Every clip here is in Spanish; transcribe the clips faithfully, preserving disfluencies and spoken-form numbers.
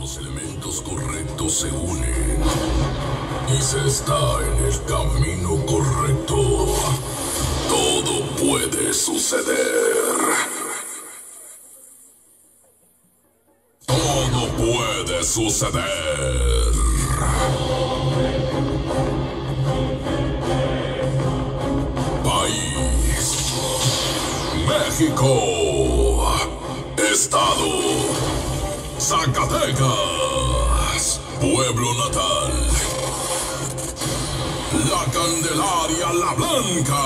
los elementos correctos se unen y se está en el camino correcto, todo puede suceder. Todo puede suceder. País: México. Estado: Zacatecas. Pueblo natal: La Candelaria La Blanca.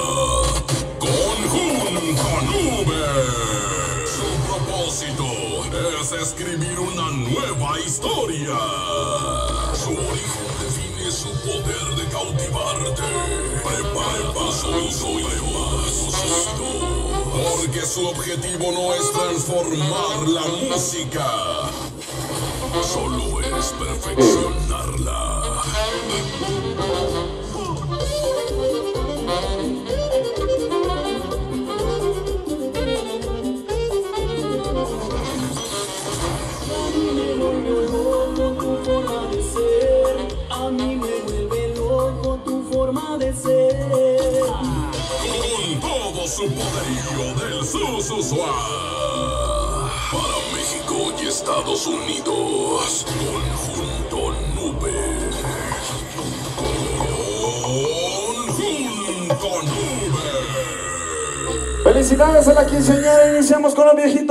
Conjunto Nube. Su propósito es escribir una nueva historia. Su origen define su poder de cautivarte. Prepare paso y paso, porque su objetivo no es transformar la música, solo es perfeccionarla. A mí me vuelve loco tu forma de ser. Con todo su poderío del Sususua. Para México y Estados Unidos, Conjunto Nube. Conjunto Nube. Felicidades a la quinceañera, iniciamos con los viejitos.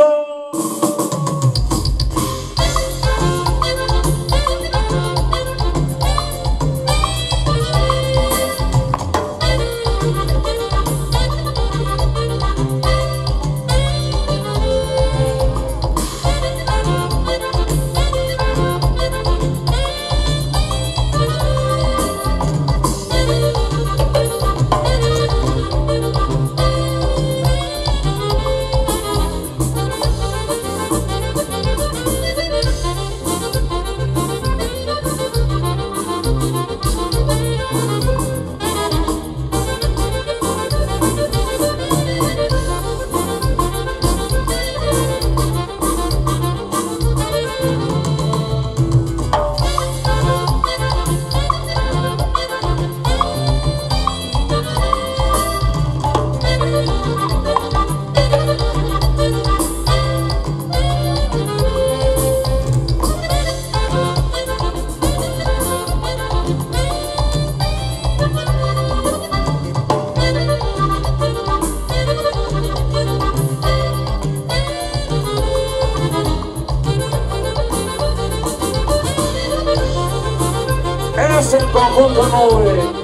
Es el Conjunto Nube.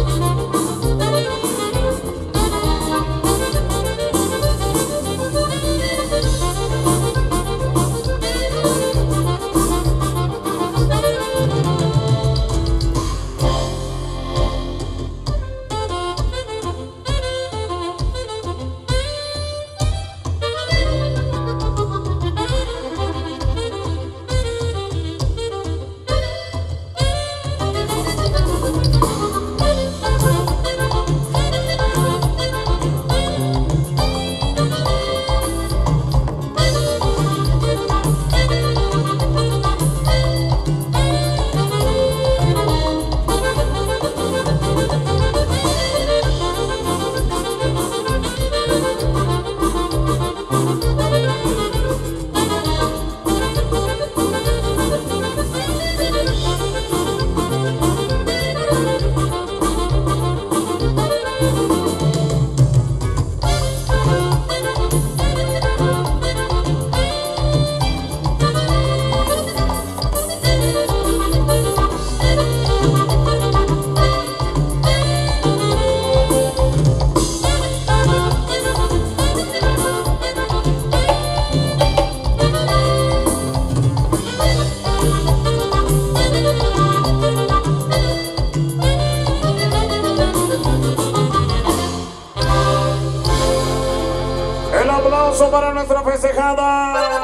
Para nuestra festejada.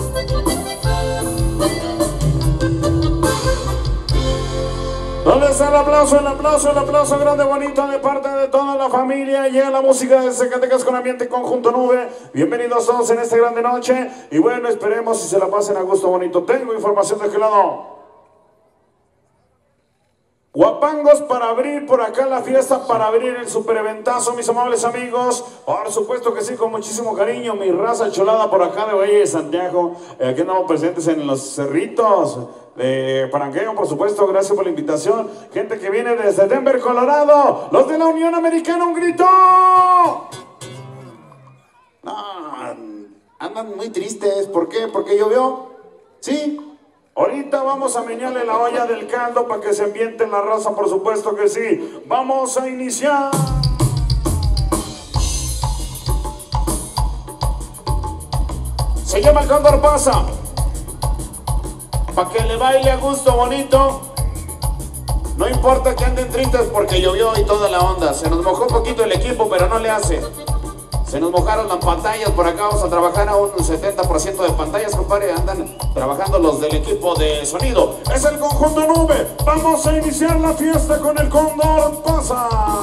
¿Dónde está la aplauso, el aplauso, el aplauso grande, bonito de parte de toda la familia. Llega la música de Zacatecas con ambiente Conjunto Nube. Bienvenidos todos en esta grande noche. Y bueno, esperemos si se la pasen a gusto bonito. Tengo información de qué lado. Guapangos para abrir por acá la fiesta, para abrir el supereventazo, mis amables amigos. Por supuesto que sí, con muchísimo cariño. Mi raza cholada por acá de Valle de Santiago. Eh, aquí andamos presentes en los cerritos de Paranqueo, por supuesto. Gracias por la invitación. Gente que viene desde Denver, Colorado. Los de la Unión Americana, un grito. No, andan muy tristes. ¿Por qué? ¿Porque llovió? ¿Sí? Ahorita vamos a meñarle la olla del caldo para que se ambiente en la raza, por supuesto que sí. Vamos a iniciar. Se llama el Cóndor Pasa. Para que le baile a gusto bonito. No importa que anden tristes porque llovió y toda la onda. Se nos mojó un poquito el equipo, pero no le hace. Se nos mojaron las pantallas, por acá vamos a trabajar a un setenta por ciento de pantallas, compadre. Andan trabajando los del equipo de sonido. Es el Conjunto Nube. Vamos a iniciar la fiesta con el Cóndor Pasa.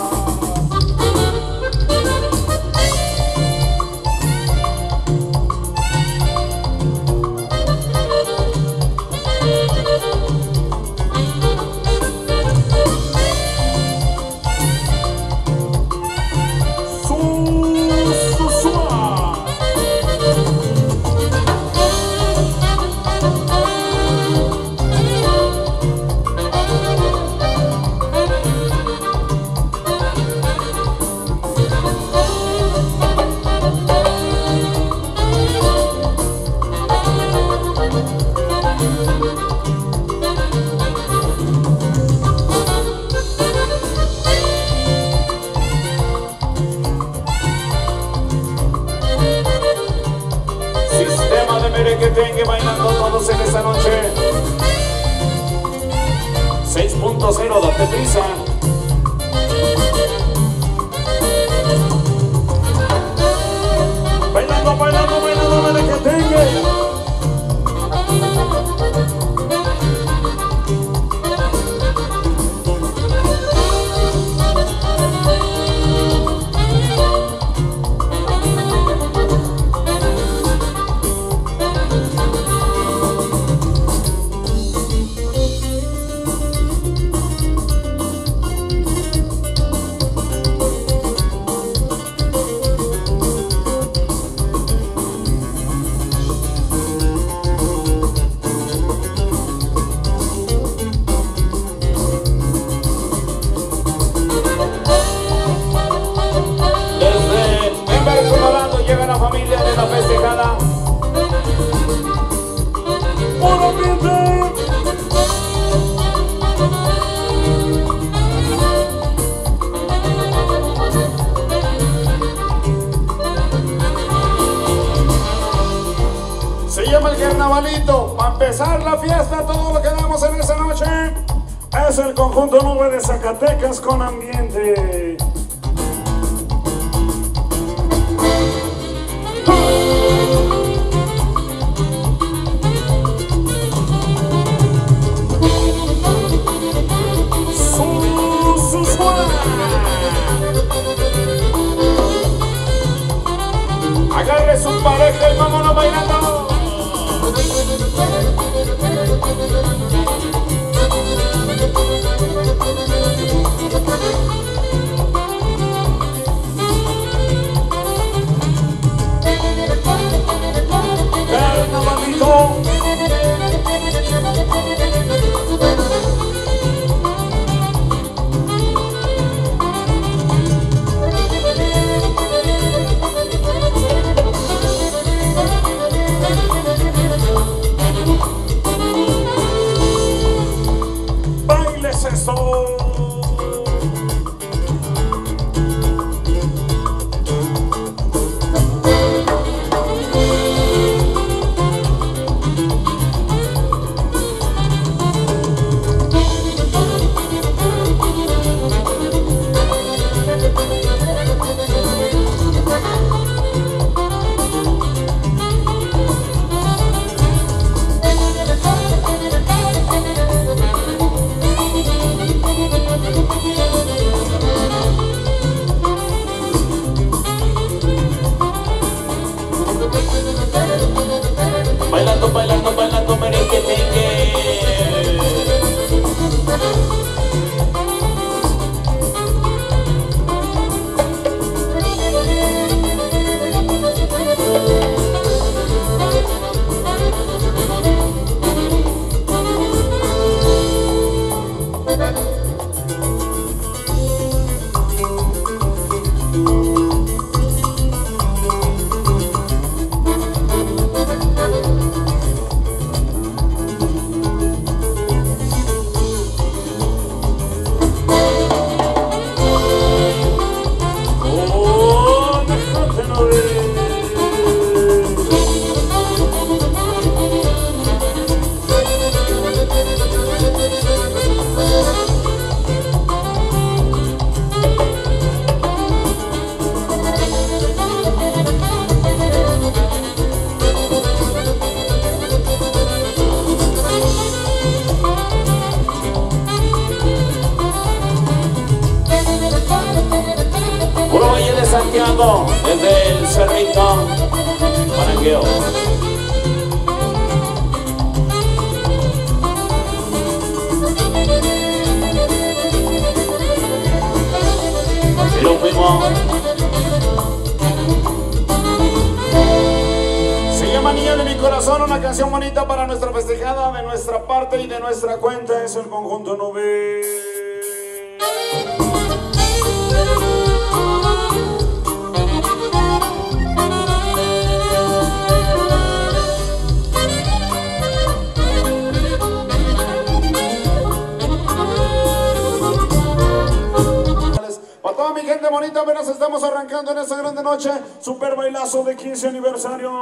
Merequetengue bailando todos en esta noche. seis punto cero, date prisa. Bailando, bailando, bailando, merequetengue. Familia de la festejada. ¡Buen ambiente! Se llama el carnavalito. Para empezar la fiesta, todo lo que damos en esta noche es el Conjunto Nube de Zacatecas con ambiente. Agarre su pareja y vámonos bailando. Fernando, desde el Cerrito, Parangueo. Y lo fuimos. Se llama Niña de mi corazón, una canción bonita para nuestra festejada, de nuestra parte y de nuestra cuenta. Es el conjunto Nube. Para toda mi gente bonita, apenas estamos arrancando en esta grande noche. Super bailazo de quince aniversario.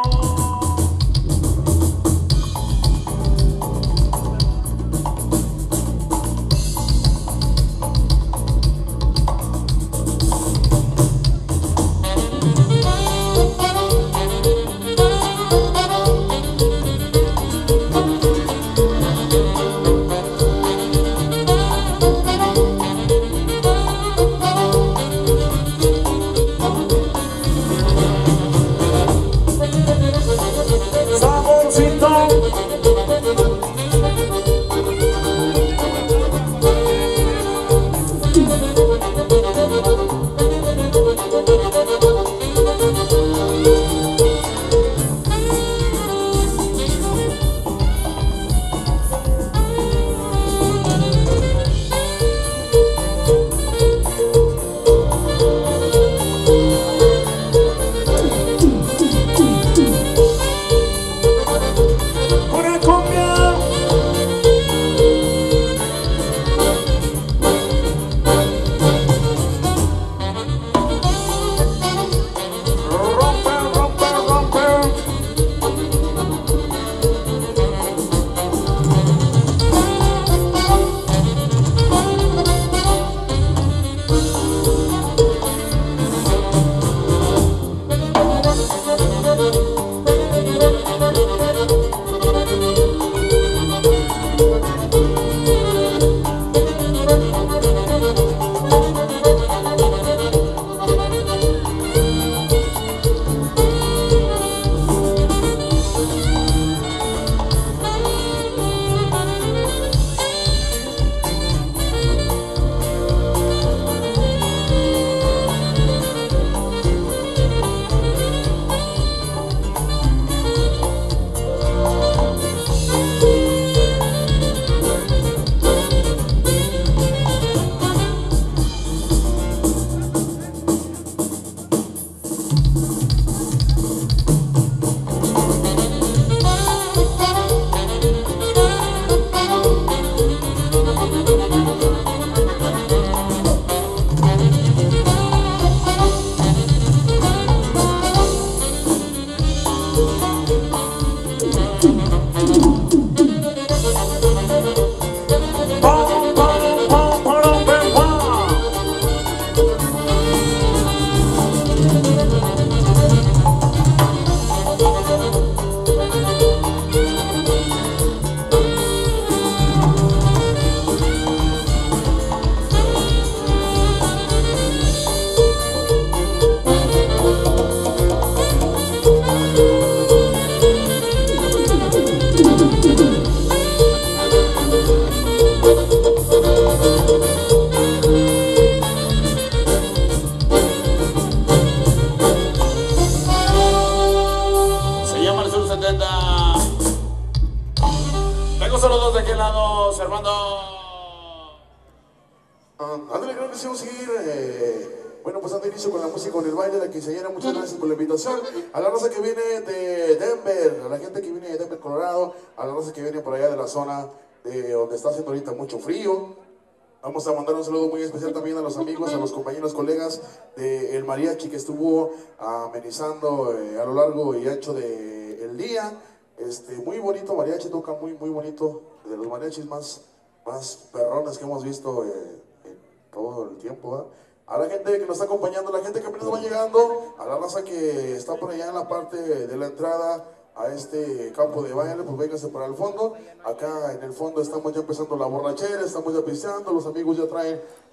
A la raza que viene de Denver, a la gente que viene de Denver, Colorado, a la raza que viene por allá de la zona de donde está haciendo ahorita mucho frío. Vamos a mandar un saludo muy especial también a los amigos, a los compañeros, colegas del mariachi que estuvo amenizando eh, a lo largo y ancho del día. Este, muy bonito mariachi, toca muy muy bonito, de los mariachis más, más perrones que hemos visto eh, en todo el tiempo, ¿eh? A la gente que nos está acompañando, a la gente que apenas va llegando, a la raza que está por allá en la parte de la entrada a este campo de baile, pues véngase para el fondo. Acá en el fondo estamos ya empezando la borrachera, estamos ya pisteando, los amigos ya traen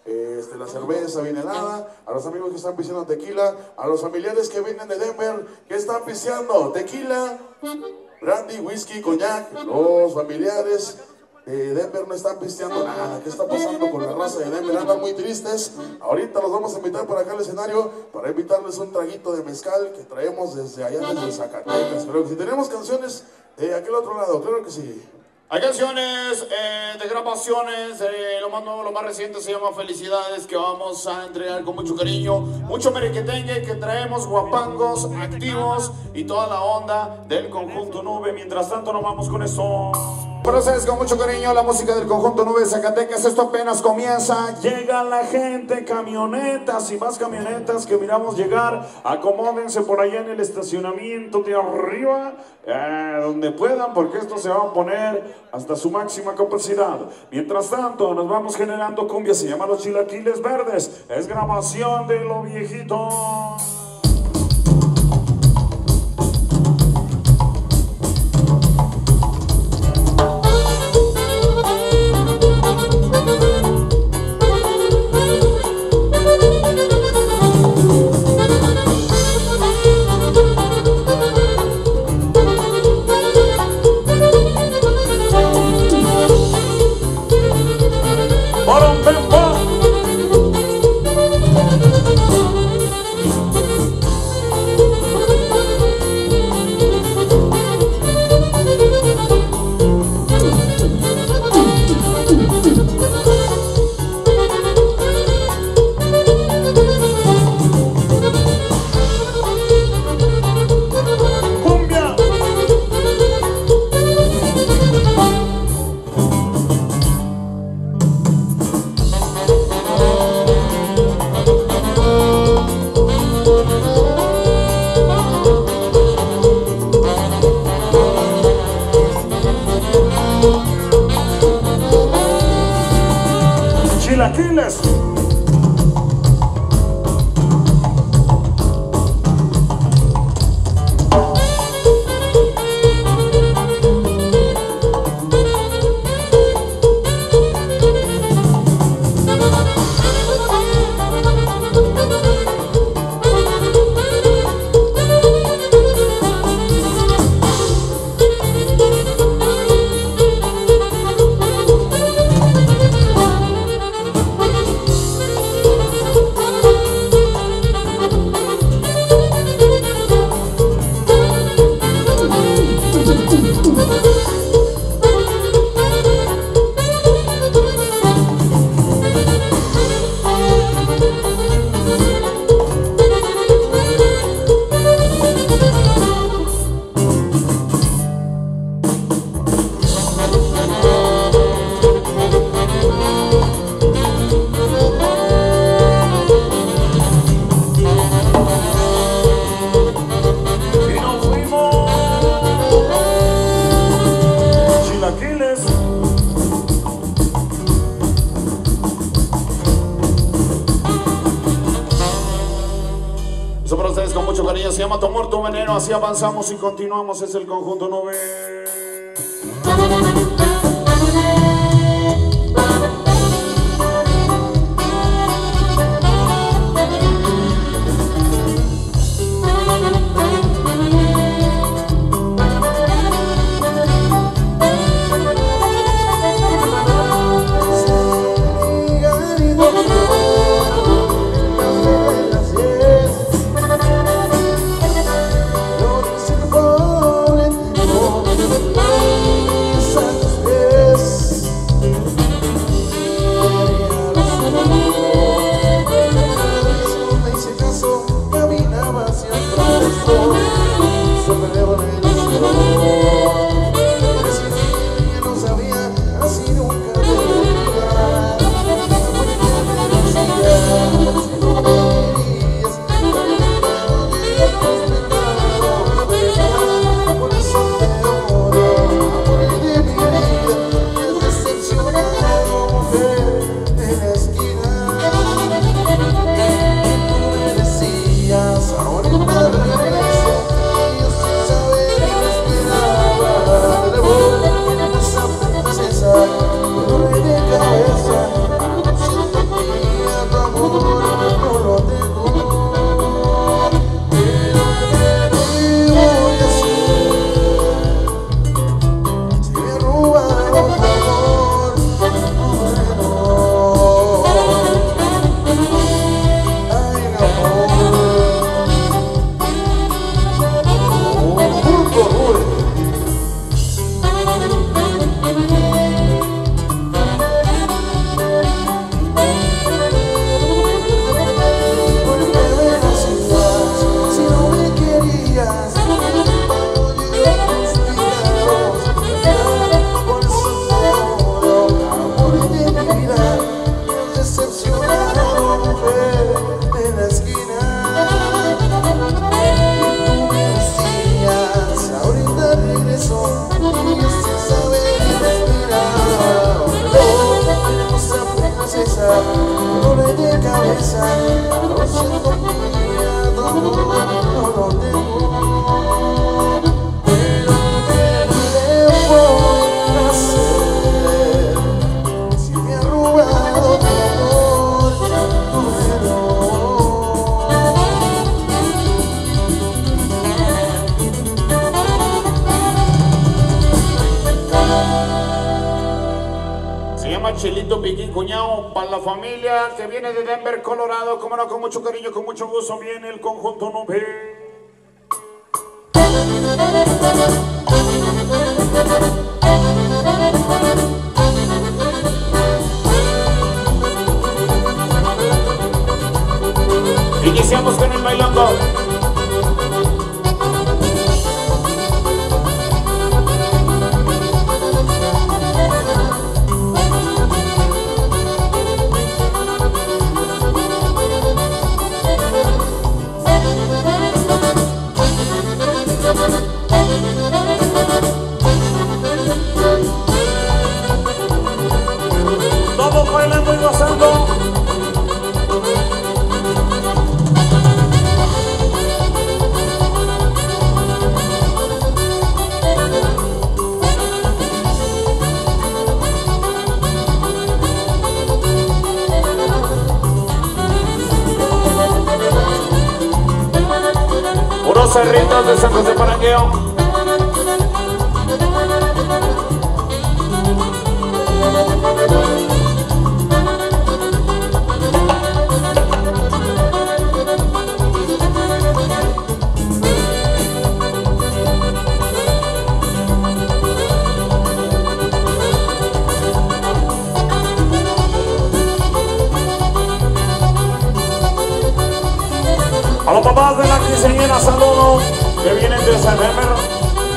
este, la cerveza bien helada, a los amigos que están pisteando tequila, a los familiares que vienen de Denver, que están pisteando tequila, brandy, whisky, coñac. Los familiares de Denver no están pisteando nada. ¿Qué está pasando con la raza de Denver? Andan muy tristes. Ahorita los vamos a invitar por acá al escenario para invitarles un traguito de mezcal que traemos desde allá, desde Zacatecas. Creo que si tenemos canciones de aquel otro lado, claro que sí. Hay canciones eh, de grabaciones, eh, lo más nuevo, lo más reciente se llama Felicidades, que vamos a entregar con mucho cariño, mucho merequetengue, que traemos guapangos activos y toda la onda del Conjunto Nube. Mientras tanto nos vamos con esto. Procedes con mucho cariño la música del Conjunto Nube de Zacatecas. Esto apenas comienza. Llega la gente, camionetas y más camionetas que miramos llegar. Acomódense por allá en el estacionamiento de arriba, eh, donde puedan, porque esto se va a poner hasta su máxima capacidad. Mientras tanto nos vamos generando cumbia. Se llama Los Chilaquiles Verdes. Es grabación de lo viejito. Chilaquiles. Se llama Tu Amor, Tu Veneno. Así avanzamos y continuamos. Es el Conjunto Nube. Esa tengo miedo, no lo tengo. Pero ¿qué le voy a hacer si me ha robado tu amor, tu dolor? Se llama Chelito Piquín, cuñado, para la familia que viene de Denver, Colorado. Como no, con mucho cariño, con mucho gusto, viene el conjunto Nube. Iniciamos con el bailongo. Todos bailando y gozando. Puros cerritos de San José Parangueo. A los papás de la quinceañera, saludos, que vienen de San Denver.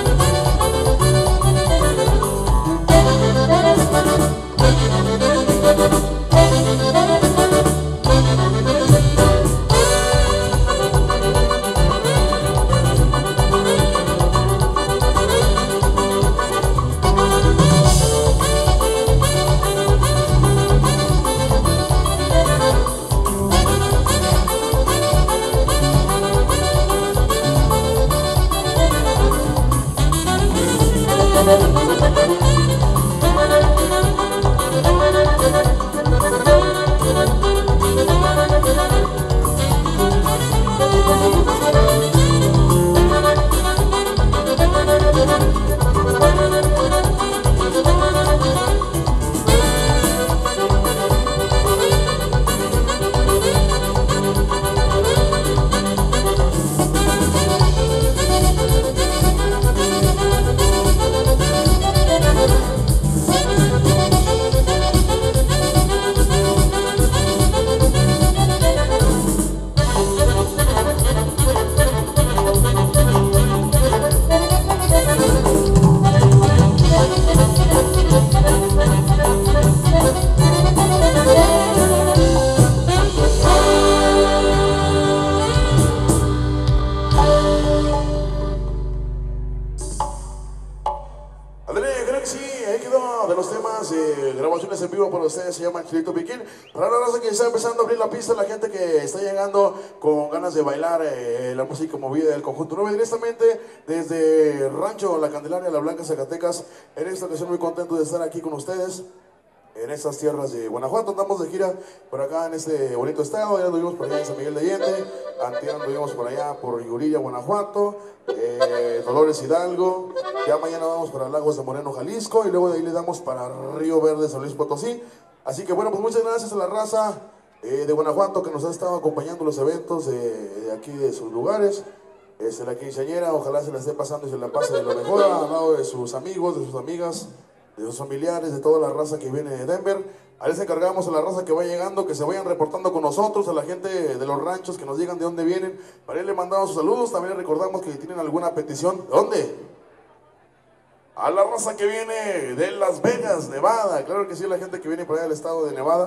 En vivo para ustedes, se llama Chelito Piquín. Para la raza que está empezando a abrir la pista, la gente que está llegando con ganas de bailar eh, la música movida del conjunto Nube, directamente desde Rancho La Candelaria, La Blanca, Zacatecas. En esta ocasión muy contento de estar aquí con ustedes en estas tierras de Guanajuato. Andamos de gira por acá en este bonito estado. Ya anduvimos por allá en San Miguel de Allende, antes anduvimos por allá por Rigurilla, Guanajuato, eh, Dolores Hidalgo. Ya mañana vamos para Lagos de Moreno, Jalisco, y luego de ahí le damos para Río Verde, San Luis Potosí. Así que bueno, pues muchas gracias a la raza eh, de Guanajuato que nos ha estado acompañando en los eventos de, de aquí de sus lugares. Este, la quinceañera, ojalá se la esté pasando y se la pase de lo mejor, al lado de sus amigos, de sus amigas, de sus familiares, de toda la raza que viene de Denver. A les encargamos a la raza que va llegando, que se vayan reportando con nosotros, a la gente de los ranchos, que nos digan de dónde vienen. Para él le mandamos sus saludos, también le recordamos que tienen alguna petición. ¿De dónde? A la raza que viene de Las Vegas, Nevada. Claro que sí, la gente que viene por allá del estado de Nevada.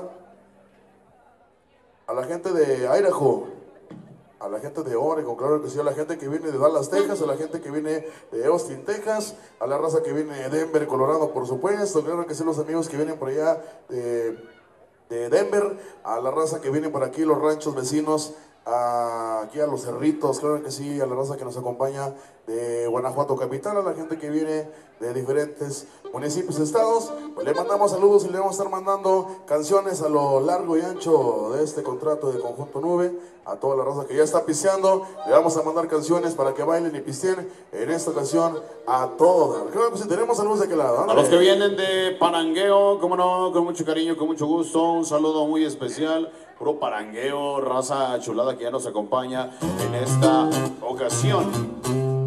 A la gente de Idaho. A la gente de Oregon, claro que sí, a la gente que viene de Dallas, Texas, a la gente que viene de Austin, Texas, a la raza que viene de Denver, Colorado, por supuesto, claro que sí, los amigos que vienen por allá de, de Denver, a la raza que viene por aquí, los ranchos vecinos, a, aquí a los Cerritos, claro que sí, a la raza que nos acompaña de Guanajuato capital, a la gente que viene de diferentes municipios, estados, pues le mandamos saludos y le vamos a estar mandando canciones a lo largo y ancho de este contrato de Conjunto Nube, a toda la raza que ya está pisteando, le vamos a mandar canciones para que bailen y pisteen en esta ocasión a todas. Creo que sí, tenemos saludos de aquel lado. A los que vienen de Parangueo, como no, con mucho cariño, con mucho gusto, un saludo muy especial, puro Parangueo, raza chulada que ya nos acompaña en esta ocasión.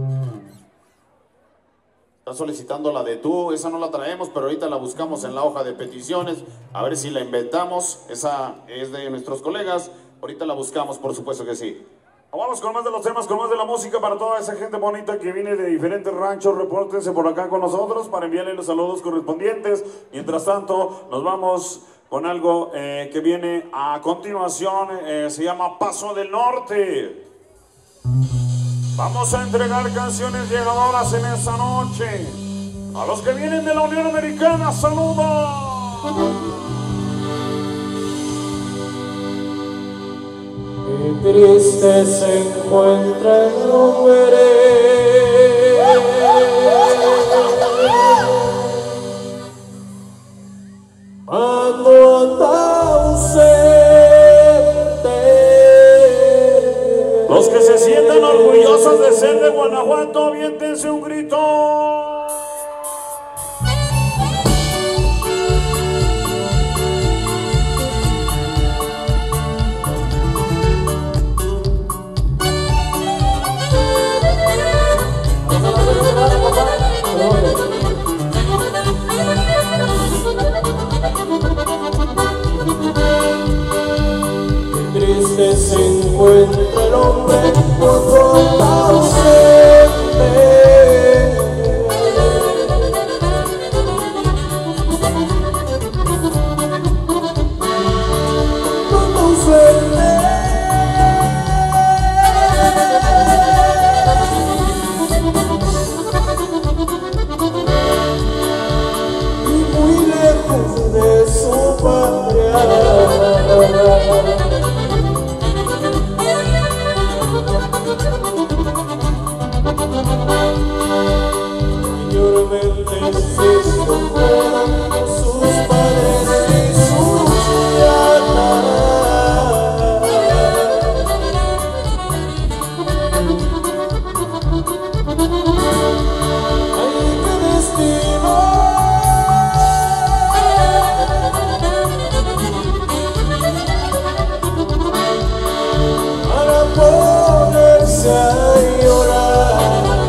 Está solicitando la de tú, esa no la traemos, pero ahorita la buscamos en la hoja de peticiones, a ver si la inventamos, esa es de nuestros colegas, ahorita la buscamos, por supuesto que sí. Vamos con más de los temas, con más de la música para toda esa gente bonita que viene de diferentes ranchos, repórtense por acá con nosotros para enviarle los saludos correspondientes. Mientras tanto, nos vamos con algo eh, que viene a continuación, eh, se llama Paso del Norte. Vamos a entregar canciones llegadoras en esta noche. A los que vienen de la Unión Americana, saludos. Qué triste se encuentra el hombre cuando anda ausente. Los que se sientan orgullosos de ser de Guanajuato, aviéntense un grito. Triste se encuentra el hombre cuando anda ausente. Cuando ausente. Y muy lejos de su patria. Mayormente se escondieron sus padres y sus llanas. Ay, qué destino para ponerse a llorar.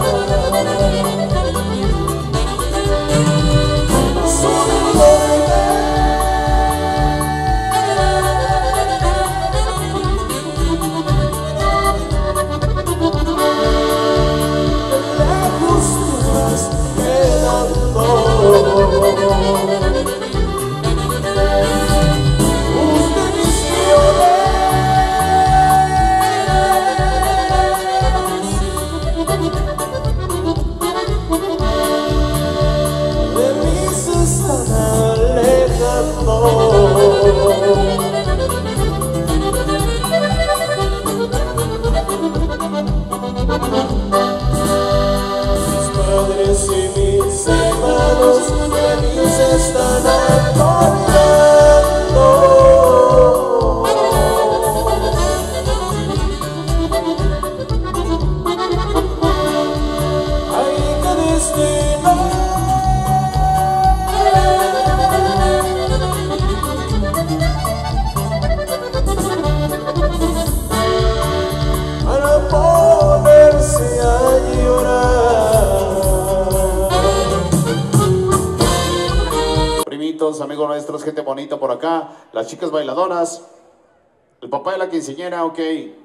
Están acordando. Ay, qué destino para ponerse a llorar. Amigos nuestros, gente bonita por acá, las chicas bailadoras, el papá de la quinceañera, ok.